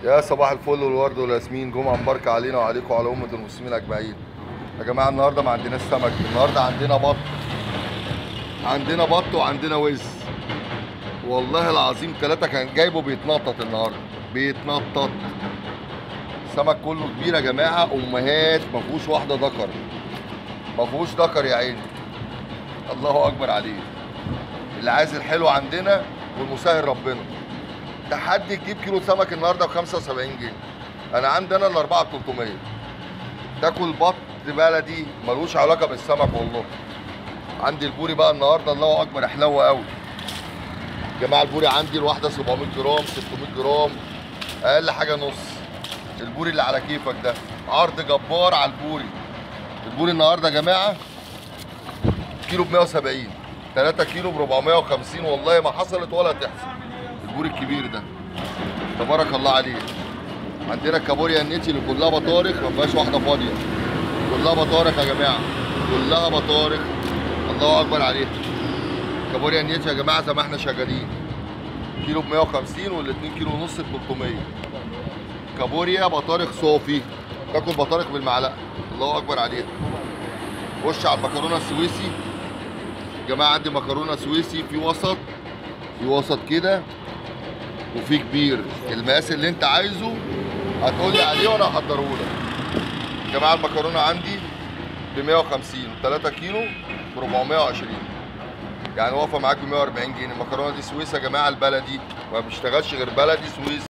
يا صباح الفل والورد والياسمين، جمعة مباركة علينا وعليكم وعلى أمة المسلمين أجمعين. يا جماعة النهاردة ما عندناش سمك، النهاردة عندنا بط وعندنا وز. والله العظيم ثلاثة كان جايبه بيتنطط النهاردة، بيتنطط. السمك كله كبير يا جماعة، أمهات ما فيهوش واحدة ذكر، ما فيهوش ذكر يا عيني. الله أكبر عليه. اللي عايز الحلو عندنا والمسهل ربنا. تحدي تجيب كيلو سمك النهارده ب 75 جنيه. انا عندي انا الاربعه ب 300. تاكل بط بلدي ملوش علاقه بالسمك والله. عندي البوري بقى النهارده الله اكبر حلوه قوي. يا جماعه البوري عندي الواحده 700 جرام 600 جرام، اقل حاجه نص. البوري اللي على كيفك ده عرض جبار على البوري. البوري النهارده يا جماعه كيلو ب 170، 3 كيلو ب 450، والله ما حصلت ولا تحصل. البوري الكبير ده تبارك الله عليه. عندنا الكابوريا النتي اللي كلها بطارخ، ما فيهاش واحده فاضيه، كلها بطارخ يا جماعه، كلها بطارخ. الله اكبر عليها. كابوريا النتي يا جماعه زي ما احنا شغالين، كيلو ب 150 وال2 كيلو ونص ب 300. كابوريا بطارخ صافي، تاكل بطارخ بالمعلقه. الله اكبر عليها. خش على المكرونه السويسي يا جماعه. عندي مكرونه سويسي في وسط، في وسط كده، وفي كبير. المقاس اللي انت عايزه هتقولي عليه وانا هحضره لك. يا جماعه المكرونه عندي ب 150 و3 كيلو ب 420، يعني واقفه معاك ب 140 جنيه. المكرونه دي سويس يا جماعه، البلدي ما بيشتغلش غير بلدي سويس.